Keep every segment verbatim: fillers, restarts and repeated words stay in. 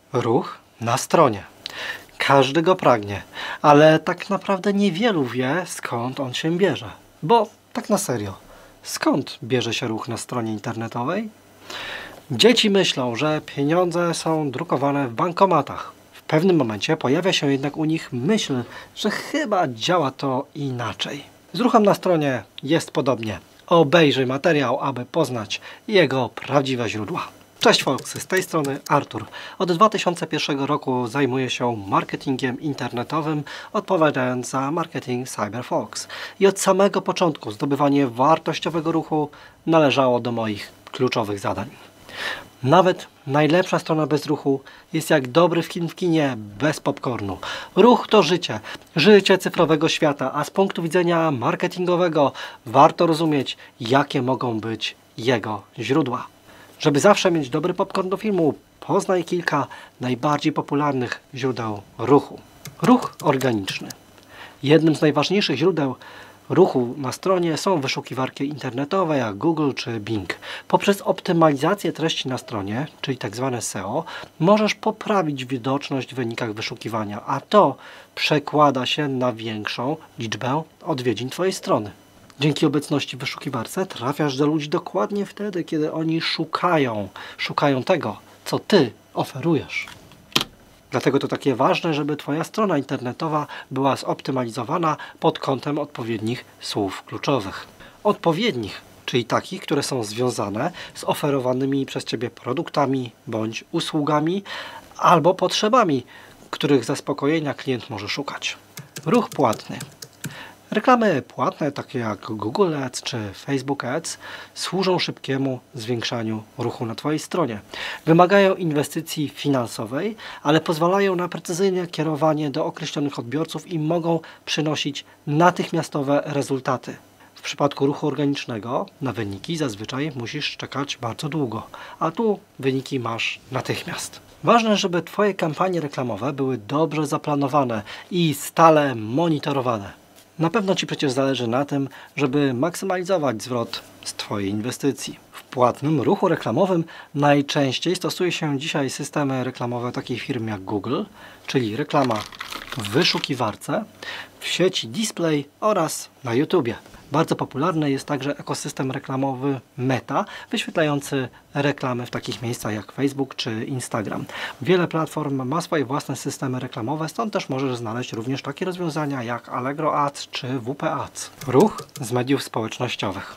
Ruch na stronie. Każdy go pragnie, ale tak naprawdę niewielu wie, skąd on się bierze. Bo tak na serio, skąd bierze się ruch na stronie internetowej? Dzieci myślą, że pieniądze są drukowane w bankomatach. W pewnym momencie pojawia się jednak u nich myśl, że chyba działa to inaczej. Z ruchem na stronie jest podobnie. Obejrzyj materiał, aby poznać jego prawdziwe źródła. Cześć folksy, z tej strony Artur. Od dwa tysiące pierwszego roku zajmuję się marketingiem internetowym, odpowiadając za marketing CyberFox. I od samego początku zdobywanie wartościowego ruchu należało do moich kluczowych zadań. Nawet najlepsza strona bez ruchu jest jak dobry film w kinie bez popcornu. Ruch to życie, życie cyfrowego świata, a z punktu widzenia marketingowego warto rozumieć, jakie mogą być jego źródła. Żeby zawsze mieć dobry popcorn do filmu, poznaj kilka najbardziej popularnych źródeł ruchu. Ruch organiczny. Jednym z najważniejszych źródeł ruchu na stronie są wyszukiwarki internetowe jak Google czy Bing. Poprzez optymalizację treści na stronie, czyli tak zwane S E O, możesz poprawić widoczność w wynikach wyszukiwania, a to przekłada się na większą liczbę odwiedzin Twojej strony. Dzięki obecności w wyszukiwarce trafiasz do ludzi dokładnie wtedy, kiedy oni szukają, szukają tego, co Ty oferujesz. Dlatego to takie ważne, żeby Twoja strona internetowa była zoptymalizowana pod kątem odpowiednich słów kluczowych. Odpowiednich, czyli takich, które są związane z oferowanymi przez Ciebie produktami bądź usługami albo potrzebami, których zaspokojenia klient może szukać. Ruch płatny. Reklamy płatne, takie jak Google Ads czy Facebook Ads, służą szybkiemu zwiększaniu ruchu na Twojej stronie. Wymagają inwestycji finansowej, ale pozwalają na precyzyjne kierowanie do określonych odbiorców i mogą przynosić natychmiastowe rezultaty. W przypadku ruchu organicznego na wyniki zazwyczaj musisz czekać bardzo długo, a tu wyniki masz natychmiast. Ważne, żeby Twoje kampanie reklamowe były dobrze zaplanowane i stale monitorowane. Na pewno Ci przecież zależy na tym, żeby maksymalizować zwrot z Twojej inwestycji. W płatnym ruchu reklamowym najczęściej stosuje się dzisiaj systemy reklamowe takich firm jak Google, czyli reklama w wyszukiwarce, w sieci display oraz na YouTubie. Bardzo popularny jest także ekosystem reklamowy Meta, wyświetlający reklamy w takich miejscach jak Facebook czy Instagram. Wiele platform ma swoje własne systemy reklamowe, stąd też możesz znaleźć również takie rozwiązania jak Allegro Ads czy W P Ads. Ruch z mediów społecznościowych.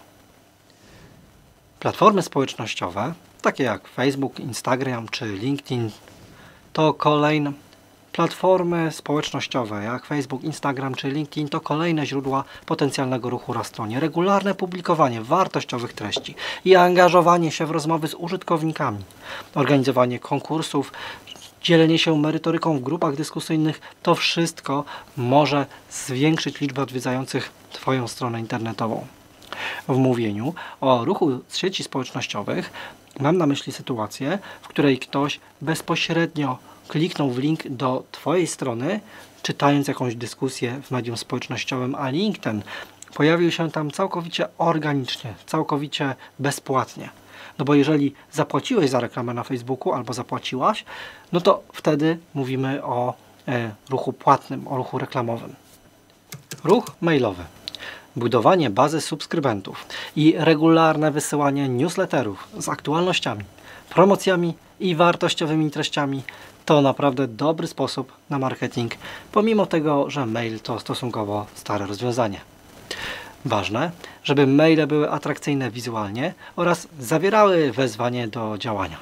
Platformy społecznościowe, takie jak Facebook, Instagram czy LinkedIn, to kolejne Platformy społecznościowe jak Facebook, Instagram czy LinkedIn to kolejne źródła potencjalnego ruchu na stronie. Regularne publikowanie wartościowych treści i angażowanie się w rozmowy z użytkownikami, organizowanie konkursów, dzielenie się merytoryką w grupach dyskusyjnych, to wszystko może zwiększyć liczbę odwiedzających Twoją stronę internetową. W mówieniu o ruchu z sieci społecznościowych mam na myśli sytuację, w której ktoś bezpośrednio kliknął w link do Twojej strony, czytając jakąś dyskusję w medium społecznościowym, a link ten pojawił się tam całkowicie organicznie, całkowicie bezpłatnie. No bo jeżeli zapłaciłeś za reklamę na Facebooku albo zapłaciłaś, no to wtedy mówimy o e, ruchu płatnym, o ruchu reklamowym. Ruch mailowy. Budowanie bazy subskrybentów i regularne wysyłanie newsletterów z aktualnościami, promocjami i wartościowymi treściami to naprawdę dobry sposób na marketing, pomimo tego, że mail to stosunkowo stare rozwiązanie. Ważne, żeby maile były atrakcyjne wizualnie oraz zawierały wezwanie do działania.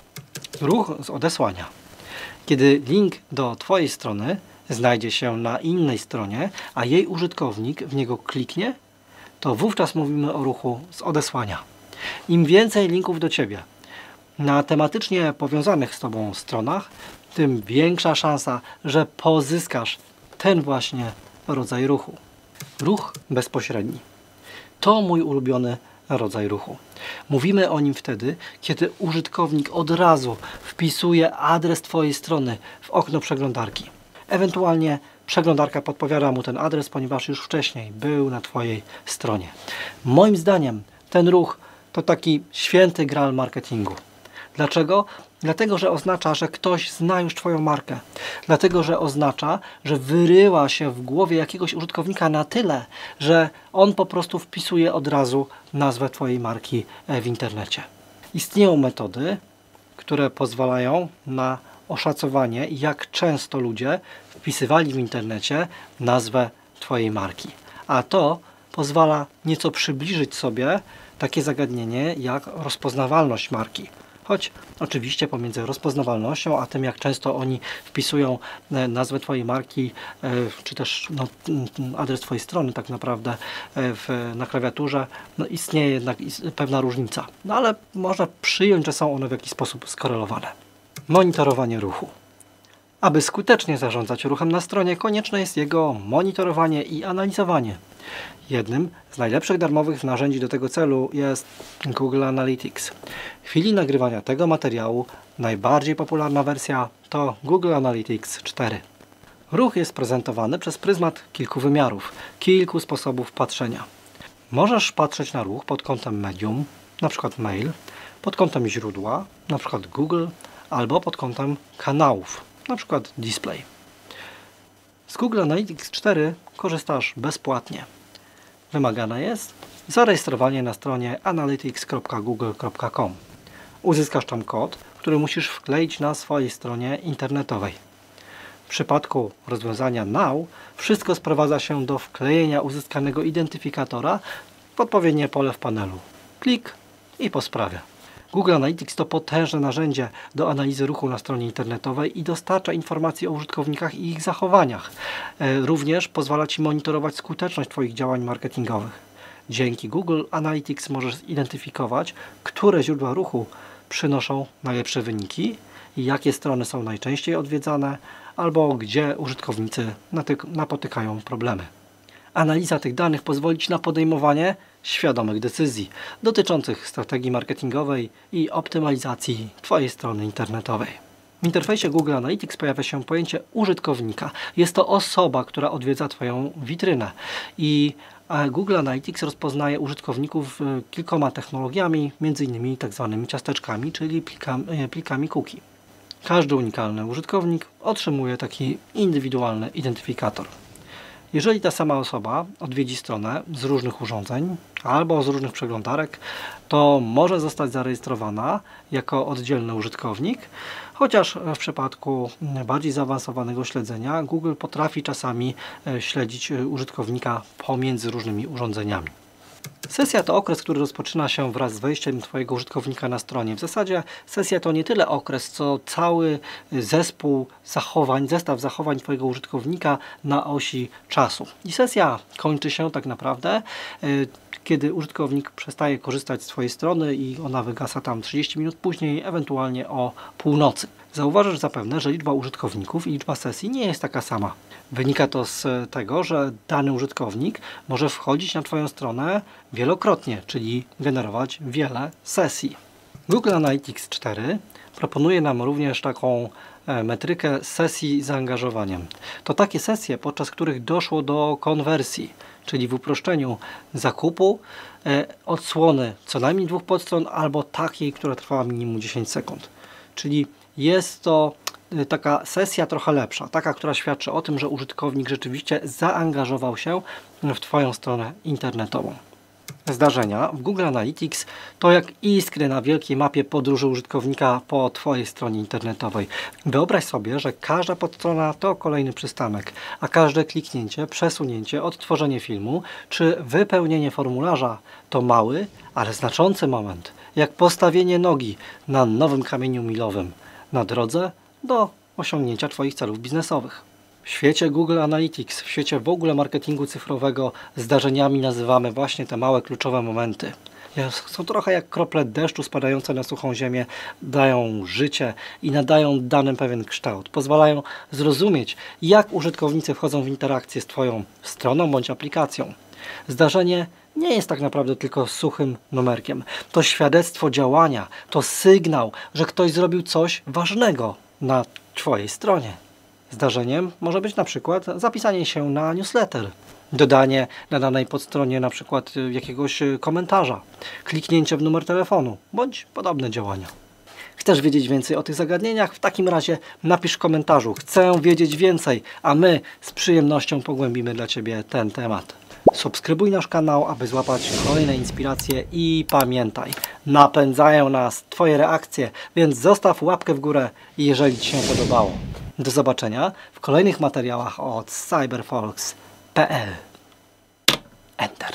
Ruch z odesłania. Kiedy link do Twojej strony znajdzie się na innej stronie, a jej użytkownik w niego kliknie, to wówczas mówimy o ruchu z odesłania. Im więcej linków do Ciebie na tematycznie powiązanych z Tobą stronach, tym większa szansa, że pozyskasz ten właśnie rodzaj ruchu. Ruch bezpośredni. To mój ulubiony rodzaj ruchu. Mówimy o nim wtedy, kiedy użytkownik od razu wpisuje adres Twojej strony w okno przeglądarki. Ewentualnie przeglądarka podpowiada mu ten adres, ponieważ już wcześniej był na Twojej stronie. Moim zdaniem ten ruch to taki święty graal marketingu. Dlaczego? Dlatego, że oznacza, że ktoś zna już Twoją markę. Dlatego, że oznacza, że wyryła się w głowie jakiegoś użytkownika na tyle, że on po prostu wpisuje od razu nazwę Twojej marki w internecie. Istnieją metody, które pozwalają na oszacowanie, jak często ludzie wpisywali w internecie nazwę Twojej marki. A to pozwala nieco przybliżyć sobie takie zagadnienie jak rozpoznawalność marki. Choć oczywiście pomiędzy rozpoznawalnością a tym, jak często oni wpisują nazwę Twojej marki, czy też no, adres Twojej strony tak naprawdę w, na klawiaturze, no, istnieje jednak pewna różnica. No ale można przyjąć, że są one w jakiś sposób skorelowane. Monitorowanie ruchu. Aby skutecznie zarządzać ruchem na stronie, konieczne jest jego monitorowanie i analizowanie. Jednym z najlepszych darmowych narzędzi do tego celu jest Google Analytics. W chwili nagrywania tego materiału najbardziej popularna wersja to Google Analytics cztery. Ruch jest prezentowany przez pryzmat kilku wymiarów, kilku sposobów patrzenia. Możesz patrzeć na ruch pod kątem medium, np. mail, pod kątem źródła, np. Google, albo pod kątem kanałów, np. display. Z Google Analytics cztery korzystasz bezpłatnie. Wymagane jest zarejestrowanie na stronie analytics kropka google kropka com. Uzyskasz tam kod, który musisz wkleić na swojej stronie internetowej. W przypadku rozwiązania Now wszystko sprowadza się do wklejenia uzyskanego identyfikatora w odpowiednie pole w panelu. Klik i po sprawie. Google Analytics to potężne narzędzie do analizy ruchu na stronie internetowej i dostarcza informacji o użytkownikach i ich zachowaniach. Również pozwala Ci monitorować skuteczność Twoich działań marketingowych. Dzięki Google Analytics możesz zidentyfikować, które źródła ruchu przynoszą najlepsze wyniki i jakie strony są najczęściej odwiedzane, albo gdzie użytkownicy napotykają problemy. Analiza tych danych pozwoli Ci na podejmowanie świadomych decyzji dotyczących strategii marketingowej i optymalizacji Twojej strony internetowej. W interfejsie Google Analytics pojawia się pojęcie użytkownika. Jest to osoba, która odwiedza Twoją witrynę i Google Analytics rozpoznaje użytkowników kilkoma technologiami, między innymi tak zwanymi ciasteczkami, czyli plikami, plikami cookie. Każdy unikalny użytkownik otrzymuje taki indywidualny identyfikator. Jeżeli ta sama osoba odwiedzi stronę z różnych urządzeń albo z różnych przeglądarek, to może zostać zarejestrowana jako oddzielny użytkownik, chociaż w przypadku bardziej zaawansowanego śledzenia Google potrafi czasami śledzić użytkownika pomiędzy różnymi urządzeniami. Sesja to okres, który rozpoczyna się wraz z wejściem Twojego użytkownika na stronie. W zasadzie sesja to nie tyle okres, co cały zespół zachowań, zestaw zachowań Twojego użytkownika na osi czasu. I sesja kończy się tak naprawdę, kiedy użytkownik przestaje korzystać z Twojej strony i ona wygasa tam trzydzieści minut później, ewentualnie o północy. Zauważysz zapewne, że liczba użytkowników i liczba sesji nie jest taka sama. Wynika to z tego, że dany użytkownik może wchodzić na Twoją stronę wielokrotnie, czyli generować wiele sesji. Google Analytics cztery proponuje nam również taką metrykę sesji z zaangażowaniem. To takie sesje, podczas których doszło do konwersji, czyli w uproszczeniu zakupu odsłony co najmniej dwóch podstron albo takiej, która trwała minimum dziesięć sekund. Czyli jest to taka sesja trochę lepsza, taka, która świadczy o tym, że użytkownik rzeczywiście zaangażował się w Twoją stronę internetową. Zdarzenia w Google Analytics to jak iskry na wielkiej mapie podróży użytkownika po Twojej stronie internetowej. Wyobraź sobie, że każda podstrona to kolejny przystanek, a każde kliknięcie, przesunięcie, odtworzenie filmu czy wypełnienie formularza to mały, ale znaczący moment, jak postawienie nogi na nowym kamieniu milowym na drodze do osiągnięcia Twoich celów biznesowych. W świecie Google Analytics, w świecie w ogóle marketingu cyfrowego zdarzeniami nazywamy właśnie te małe kluczowe momenty. Są trochę jak krople deszczu spadające na suchą ziemię, dają życie i nadają danym pewien kształt. Pozwalają zrozumieć, jak użytkownicy wchodzą w interakcję z Twoją stroną bądź aplikacją. Zdarzenie nie jest tak naprawdę tylko suchym numerkiem. To świadectwo działania, to sygnał, że ktoś zrobił coś ważnego na Twojej stronie. Zdarzeniem może być na przykład zapisanie się na newsletter, dodanie na danej podstronie na przykład jakiegoś komentarza, kliknięcie w numer telefonu bądź podobne działania. Chcesz wiedzieć więcej o tych zagadnieniach? W takim razie napisz w komentarzu. Chcę wiedzieć więcej, a my z przyjemnością pogłębimy dla Ciebie ten temat. Subskrybuj nasz kanał, aby złapać kolejne inspiracje i pamiętaj, napędzają nas Twoje reakcje, więc zostaw łapkę w górę, jeżeli Ci się podobało. Do zobaczenia w kolejnych materiałach od cyberfolks kropka p l. Enter.